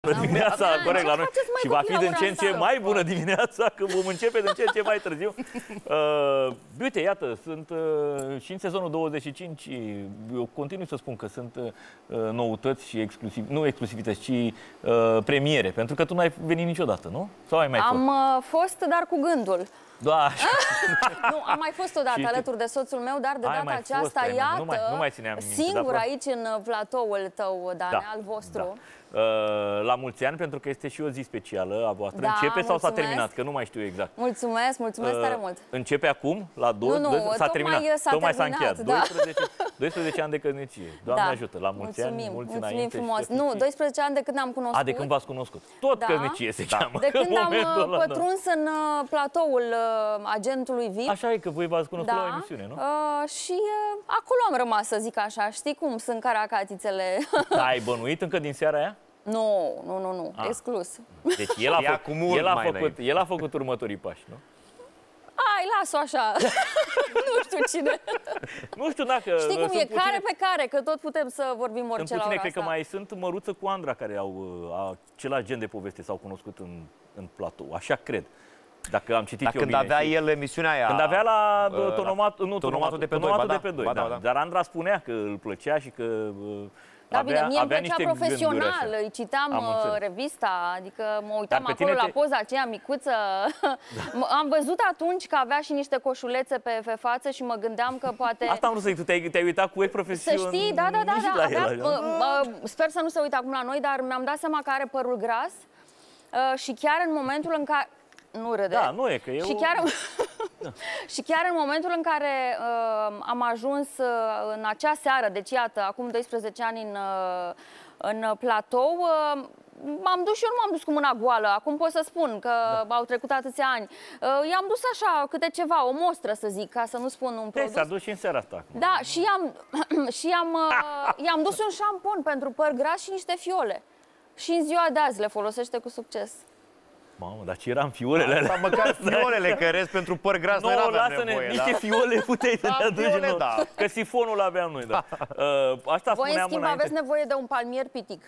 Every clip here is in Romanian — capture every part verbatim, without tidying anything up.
Bună dimineața, Da, corect la noi. Și va fi din ce în ce mai bună dimineața, că vom începe din ce în ce mai târziu. Uh, uite, iată, sunt uh, și în sezonul douăzeci și cinci, eu continui să spun că sunt uh, noutăți și exclusiv, nu exclusivități, ci uh, premiere, pentru că tu n-ai venit niciodată, nu? Sau ai mai fost? Am uh, fost, dar cu gândul. Da. Nu, am mai fost odată Și alături de soțul meu, dar de ai data mai aceasta, fost, iată, nu mai, nu mai țineam minte, singur dar aici în platoul tău, Dane, Da, al vostru. Da. Uh, la mulți ani, pentru că este și o zi specială a voastră. Da, Începe sau s-a mulțumesc. terminat? Că nu mai știu exact. Mulțumesc, mulțumesc Uh, tare mult. Începe acum, la două, Nu, nu, s-a terminat. s-a Tocmai s-a terminat, încheiat. da. doisprezece, doisprezece ani de căsnicie. Doamne Da. ajută, la mulți Mulțumim, ani, mulți mulțumim înainte. frumos. Și Nu, doisprezece ani de când ne-am cunoscut. A, de când v-ați cunoscut. Tot Da. căsnicie se cheamă. De când am momentul ăla, da. pătruns în uh, platoul uh, agentului V I P. Așa e, că voi v-ați cunoscut Da, la o emisiune, nu? uh, și uh, acolo am rămas, să zic așa. Știi cum sunt caracatițele? Da, ai bănuit încă din seara aia? Nu, nu, nu, nu, Ah. exclus. Deci el a, Ea făcut, cu mult el, a mai făcut, înainte. el a făcut următorii pași, nu? Ai, las-o așa. Nu știu cine. Nu știu dacă... Știi cum sunt e, puține, care pe care, că tot putem să vorbim Sunt orice la puține, ora cred că asta. mai sunt Măruță cu Andra care au uh, același gen de poveste, s-au cunoscut în, în platou. Așa cred. Dacă am citit Dar eu când bine. avea și... el emisiunea aia... Când avea la uh, uh, tonomat, nu, tonomatul de pe doi, tonomatul ba de da, pe doi, ba da. da, da. Dar Andra spunea că îl plăcea și că uh, Da, avea, bine, mie îmi avea plăcea niște gânduri profesional, așa. îi citeam Am uh, înțeles. revista, adică mă uitam Dar pe acolo tine la te- poza aceea micuță. Da. Am văzut atunci că avea și niște coșulețe pe, pe față și mă gândeam că poate... Asta am vrut să zic, tu te-ai, te-ai uitat cu ei profesion. Să știi, da, da, da, și da. la Avea, el, uh, așa. uh, sper să nu se uite acum la noi, dar mi-am dat seama că are părul gras uh, și chiar în momentul în care... Nu râde. Da, nu e, că eu... Și chiar, și chiar în momentul în care uh, am ajuns uh, în acea seară, deci iată, acum doisprezece ani în, uh, în platou, uh, m-am dus și eu, nu m-am dus cu mâna goală, acum pot să spun că da. Au trecut atâția ani. Uh, i-am dus așa câte ceva, o mostră să zic, ca să nu spun un Ei, produs. s-a dus și în seara asta. Acum. Da, și i-am și i-am uh, i-am dus un șampon pentru păr gras și niște fiole. Și în ziua de azi le folosește cu succes. Mamă, dar ce eram fiolele alea? Asta măcar fiolele căresc pentru păr gras, noi Nu, n-aveam lasă-ne, nevoie, niște da? fiole puteai să Da, ne aduci fiole, nouă. da. Că sifonul aveam noi, da. Uh, asta Voi, în spuneam schimb, înainte. aveți nevoie de un palmier pitic.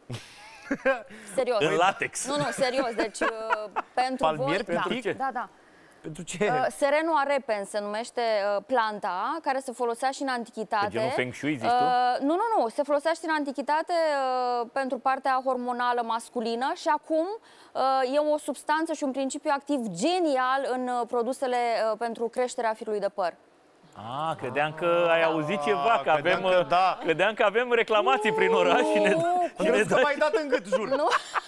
Serios. În latex. Nu, nu, serios. Deci, uh, pentru Palmier voi... pitic? Da, da, da. Pentru ce? Uh, Serenua repens se numește uh, planta, care se folosea și în antichitate. Pe genul Feng Shui, zici tu? Uh, nu, nu, nu. Se folosea și în antichitate uh, pentru partea hormonală masculină și acum uh, e o substanță și un principiu activ genial în uh, produsele uh, pentru creșterea firului de păr. Ah, credeam că ai auzit ceva, că credeam avem, că da. credeam că avem reclamații prin oraș și ne, și ne, Crezi că m-ai dat în gât, jur. Nu,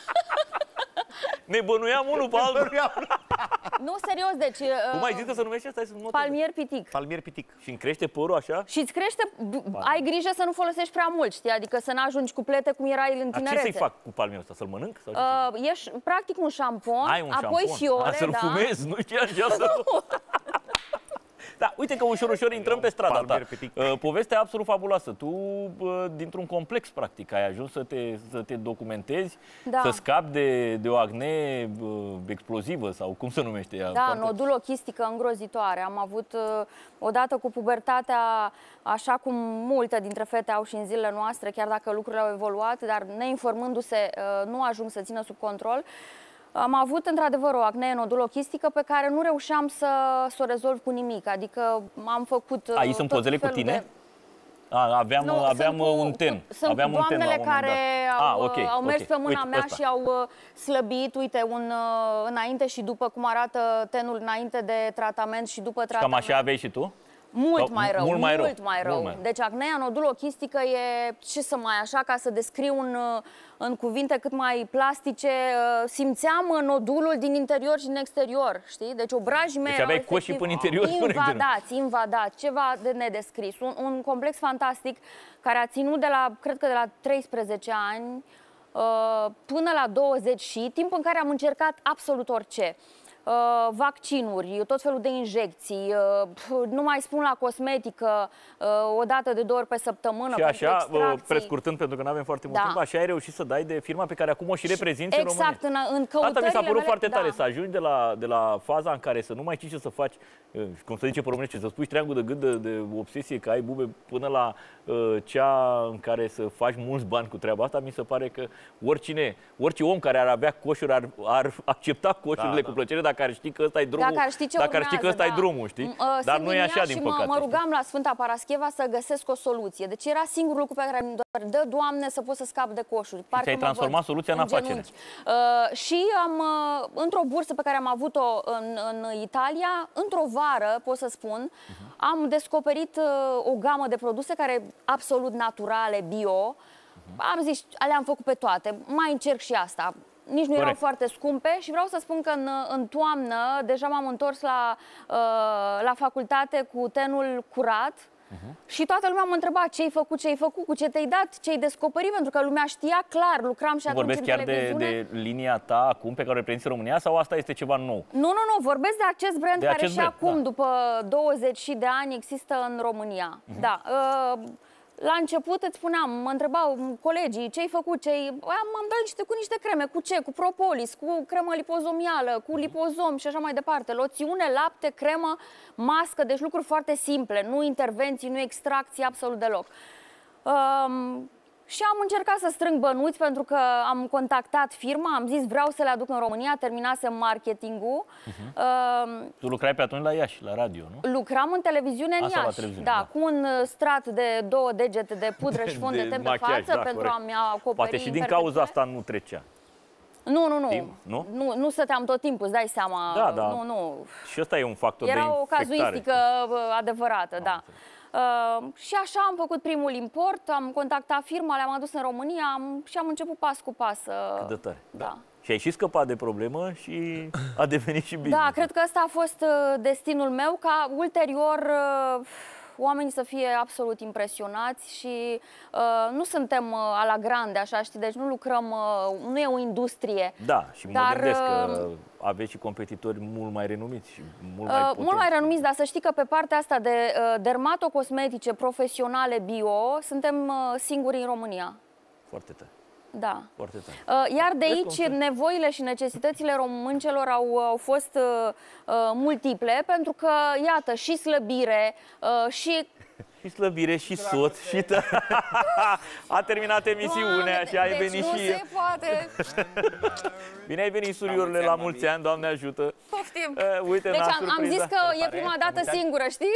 ne bănuiam unul pe altul. nu, serios, deci... Uh, Cum ai zis că se numește asta? Să palmier pitic. Palmier pitic. Și îmi crește părul așa? Și îți crește, ai grijă să nu folosești prea mult, știi? Adică să n-ajungi cu plete cum erai în Dar ce tinerețe. să-i fac cu palmierul ăsta? Să-l mănânc? Sau ce Uh, ești practic un șampon, Ai un apoi șampon. fiole, A, să-l da. fumez, nu știu așa să... Da, uite că ușor, ușor intrăm pe strada ta. palmier pitic. Uh, povestea absolut fabuloasă. Tu, uh, dintr-un complex, practic, ai ajuns să te, să te documentezi, Da. să scapi de, de o acne uh, explozivă sau cum se numește ea? Da, Foarte- nodulochistică îngrozitoare. Am avut uh, odată cu pubertatea, așa cum multe dintre fete au și în zilele noastre, chiar dacă lucrurile au evoluat, dar neinformându-se uh, nu ajung să țină sub control. Am avut într-adevăr o acne nodulochistică pe care nu reușeam să, să o rezolv cu nimic. Adică am făcut uh, Aici sunt tot pozele cu felul tine? de... A, aveam Nu, aveam sunt cu- un ten. Cu, sunt aveam un ten la un doamnele moment care dat. au, Ah, okay, au mers okay. pe mâna Uite, mea ăsta. și au uh, slăbit, uite, un uh, înainte și după, cum arată tenul înainte de tratament și după Cam tratament. așa aveai și tu? Mult Sau- mai rău, mult mai rău. mult mai rău. Mult mai rău. Deci acnea nodulochistică e, ce să mai așa, ca să descriu în, în cuvinte cât mai plastice, simțeam nodulul din interior și din exterior, știi? Deci obrajii mei Deci aveai coșii până în interior și până în exterior. invadați, invadați, ceva de nedescris. Un, un complex fantastic care a ținut de la, cred că de la treisprezece ani uh, până la douăzeci și, timp în care am încercat absolut orice. uh, vaccinuri, tot felul de injecții, uh, nu mai spun la cosmetică, uh, o dată de două ori pe săptămână. Și așa, prescurtând, pentru că nu avem foarte mult da. timp, așa ai reușit să dai de firma pe care acum o și reprezinți exact, în România. În, în căutările Asta mi s-a părut mele, foarte tare, da. să ajungi de la, de la faza în care să nu mai știi ce să faci, cum se zice pe românește, să spui treangul de gât de, de obsesie că ai bube, până la uh, cea în care să faci mulți bani cu treaba asta. Mi se pare că oricine, orice om care ar avea coșuri ar, ar accepta coșurile da, cu plăcere dacă ar ști că ăsta e drumul, dacă ar ști, ce dacă urmează, ar ști că ăsta da. e drumul, știi? Uh, Dar nu e așa, din păcate. Mă, mă rugam la Sfânta Parascheva să găsesc o soluție. Deci era singurul lucru pe care mi doar dă, Doamne, să pot să scap de coșuri. Parcă ți-ai transformat soluția în, în afacere. Uh, și am, uh, într-o bursă pe care am avut-o în, în Italia, într-o vară, pot să spun, uh-huh. am descoperit uh, o gamă de produse care absolut naturale, bio. Uh-huh. Am zis, le-am făcut pe toate. Mai încerc și asta. Nici nu Corect. erau foarte scumpe și vreau să spun că în, în toamnă deja m-am întors la, uh, la facultate cu tenul curat. Uh-huh. Și toată lumea mă întreba ce ai făcut, ce ai făcut, cu ce te-ai dat, ce ai descoperit, pentru că lumea știa clar, lucram și atunci vorbesc în chiar de, televiziune. de linia ta acum pe care o reprezinți în România sau asta este ceva nou? Nu, nu, nu, vorbesc de acest brand de care acest și brand, acum, da. după douăzeci de ani, există în România. Uh-huh. Da. Uh, La început îți spuneam, mă întrebau colegii ce ai făcut, ce ai... M-am dat niște, cu niște creme, cu ce? Cu propolis, cu cremă lipozomială, cu lipozom și așa mai departe. Loțiune, lapte, cremă, mască, deci lucruri foarte simple, nu intervenții, nu extracții, absolut deloc. Um, Și am încercat să strâng bănuți pentru că am contactat firma, am zis vreau să le aduc în România, terminasem marketingul. Uh-huh. uh, tu lucrai pe atunci la Iași, la radio, nu? Lucram în televiziune în Iași, da, da, cu un strat de două degete de pudră și fond de, de ten pe față da, pentru corect. a-mi acoperi. Poate și din cauza asta nu trecea. Nu, nu, nu. Timp, nu. Nu, nu stăteam tot timpul, îți dai seama. Da, da. Nu, nu. Și ăsta e un factor Era de infectare. Era o cazuistică adevărată, am da. Uh, și așa am făcut primul import, am contactat firma, le-am adus în România am, și am început pas cu pas. Uh, Cât de tare. Da. Da. Și ai și scăpat de problemă și a devenit și bine. Da, cred că ăsta a fost uh, destinul meu, ca ulterior uh, oamenii să fie absolut impresionați și uh, nu suntem uh, a la grande, așa, știi, deci nu lucrăm, uh, nu e o industrie. Da, și mă dar, gândesc că uh, aveți și competitori mult mai renumiți și mult uh, mai potenți. Mult mai renumiți, dar să știi că pe partea asta de uh, dermatocosmetice profesionale bio, suntem uh, singuri în România. Foarte tare. Da. Foarte tare. Uh, iar de aici nevoile și necesitățile româncelor au, au fost uh, uh, multiple, pentru că, iată, și slăbire, uh, și... Și slăbire, și soț, și... A terminat emisiunea și ai deci venit nu și... se poate. Bine ai venit, suriorile, la mulți ani, Doamne ajută. Poftim. Uh, uite, deci am, am zis că e pare? prima dată singură, știi?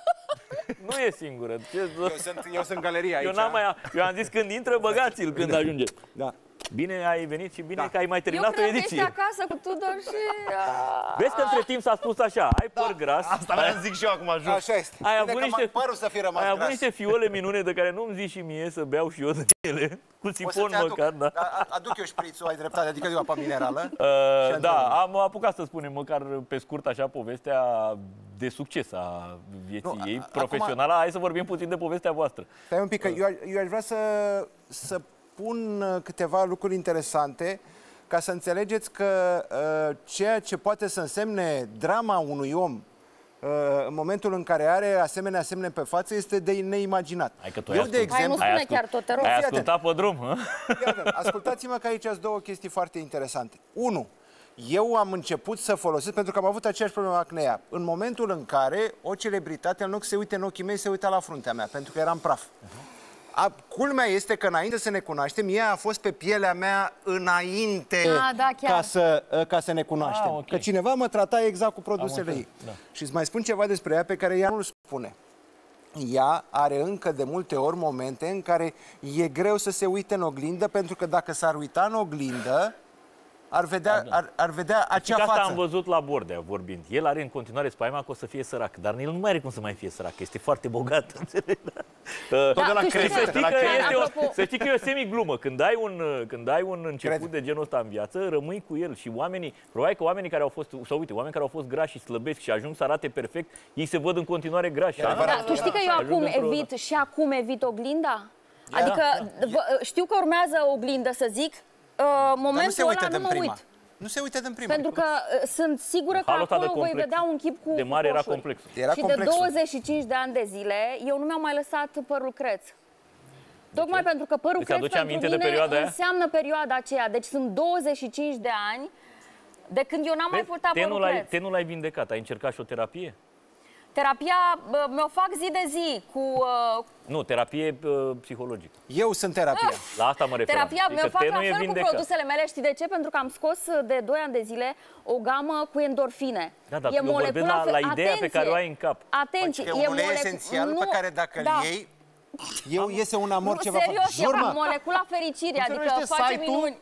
Nu e singură. Eu sunt, eu sunt în galerie aici. Eu, n-am mai, eu am zis când intră, băgați-l când ajunge. Da. Bine ai venit și bine Da. că ai mai terminat Eu o cred că ediție. ești acasă cu Tudor și... Vezi că între timp s-a spus așa, ai păr gras. Asta vreau să zic și eu acum, jos. Așa este. Ai Bine avut că niște, părul să fie rămas ai avut gras. niște fiole minune de care nu-mi zici și mie să beau și eu de ele. Cu O să sifon ți aduc. măcar, da. A- Aduc eu șprițul, ai dreptate, adică eu apa minerală. Uh, da, am apucat să spunem măcar pe scurt așa povestea de succes a vieții Nu, ei a- profesională. Hai să vorbim puțin de povestea voastră. Stai un pic, că eu, a- eu aș vrea să, să pun uh, câteva lucruri interesante ca să înțelegeți că uh, ceea ce poate să însemne drama unui om uh, în momentul în care are asemenea semne pe față este de neimaginat. Hai că tu eu, ai de ascult- Hai, nu exemplu, spune Ai ascult- chiar tot, te rog. Ai Fii ascultat pe drum, hă? Iată, ascultați-mă că aici sunt două chestii foarte interesante. Unu, eu am început să folosesc, pentru că am avut aceeași problemă acnea, în momentul în care o celebritate, în loc să se uite în ochii mei, se uita la fruntea mea, pentru că eram praf. A, culmea este că înainte să ne cunoaștem, ea a fost pe pielea mea înainte Ah, da, chiar. ca, să, ca să ne cunoaștem. Ah, ok. Că cineva mă trata exact cu produsele înțeles, ei. da. Și îți mai spun ceva despre ea pe care ea nu-l spune. Ea are încă de multe ori momente în care e greu să se uite în oglindă, pentru că dacă s-ar uita în oglindă, ar vedea, ar, ar vedea Și acea că asta față. am văzut la Bordea vorbind. El are în continuare spaima că o să fie sărac, dar el nu mai are cum să mai fie sărac, este foarte bogat, înțelegi? Uh, Da, de la tu știi crește, că- de la Că crește. este o, Apropo- să știi că e o semi-glumă. Când ai un, când ai un început Cred. de genul ăsta în viață, rămâi cu el. Și oamenii, probabil că oamenii care au fost, sau uite, oameni care au fost grași și slăbesc și ajung să arate perfect, ei se văd în continuare grași. adevărat. Da, tu știi că eu Ajung acum într-o- evit și acum evit oglinda? Adică da. vă- știu că urmează oglindă, să zic, uh, momentul se uită ăla nu din mă prima. uit. Nu se uită din prima. Pentru că uh, sunt sigură că Halul ăsta de acolo voi complex. vedea un chip cu De mare era coșuri. complexul. Era și complexul. de douăzeci și cinci de ani de zile, eu nu mi-am mai lăsat părul creț. Tocmai pentru că părul Îți creț aduce pentru aminte de mine perioada aia? înseamnă perioada aceea. Deci sunt douăzeci și cinci de ani de când eu n-am mai Vezi, purtat te părul nu l-ai, creț. te nu l-ai vindecat, ai încercat și o terapie? Terapia bă, mi-o fac zi de zi cu... Uh, Nu, terapie uh, psihologică. Eu sunt terapia. La asta mă referam. terapia Adică mi-o fac te la nu e fel cu vindecat. produsele mele. Știi de ce? Pentru că am scos de doi ani de zile o gamă cu endorfine. Da, dar E eu vorbesc molecula la, fe- la ideea Atenție! pe care o ai în cap. Atenție! Că e unul molec- esențial nu- pe care dacă da. îl iei, eu iese un amor Nu, ceva. serios, Jur, e mă. molecula fericirii, Cum se adică numește face site-ul? minuni.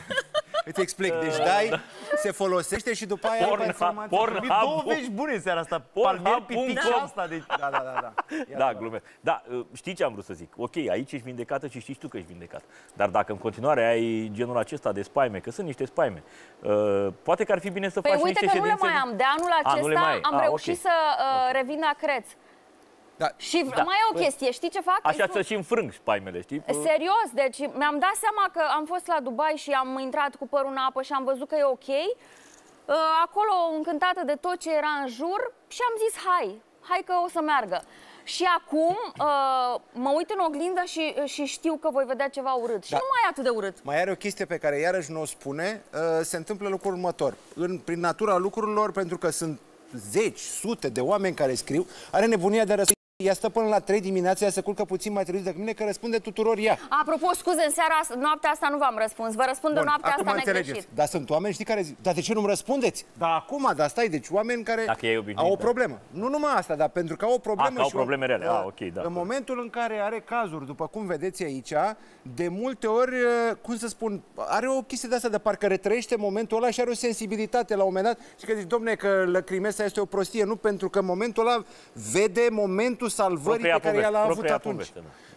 Îți explic. Deci dai, se folosește și după aia ai Porn- informații. porn- Am două Bun. vești bune în seara asta. Pornhub Palmier, punct com. pitic și asta. Deci... Da, da, da. da. Da, glumesc. Da, știi ce am vrut să zic? Ok, aici ești vindecată și știi tu că ești vindecat. Dar dacă în continuare ai genul acesta de spaime, că sunt niște spaime, uh, poate că ar fi bine să Păi faci uite niște că nu le ședințe... mai am. De anul A, nu le acesta mai ai. am A, reușit ok. să uh, revin la creț. Da. Și Da. mai e o chestie, știi ce fac? Așa Îi spun- să și înfrâng spaimele, știi? Serios, deci mi-am dat seama că am fost la Dubai și am intrat cu părul în apă și am văzut că e ok. Uh, Acolo, încântată de tot ce era în jur, și am zis hai, hai că o să meargă. Și acum uh, mă uit în oglindă și, și știu că voi vedea ceva urât. Și Da. nu mai e atât de urât. Mai are o chestie pe care iarăși nu o spune, uh, se întâmplă lucrul următor. În, prin natura lucrurilor, pentru că sunt zeci, sute de oameni care scriu, are nebunia de răspuns. Ea stă până la trei dimineața, ea se culcă puțin mai târziu decât mine, că răspunde tuturor ea. Apropo, scuze, în seara asta, noaptea asta nu v-am răspuns. Vă răspund de Bun, noaptea acum asta înțelegeți. negreșit. Dar sunt oameni, știi, care zic, dar de ce nu-mi răspundeți? Da, acum, dar stai, deci oameni care Dacă e obișnuit, au o da. problemă. Nu numai asta, dar pentru că au o problemă. Ah, că au și o- probleme reale. Ah, ok, da. În momentul în care are cazuri, după cum vedeți aici, de multe ori, cum să spun, are o chestie de asta de parcă retrăiește momentul ăla și are o sensibilitate la un moment dat și că zici, domne, că lăcrimesa este o prostie, nu, pentru că în momentul ăla vede momentul salvării Propria pe care ea l-a poveste, avut propria atunci. poveste, da.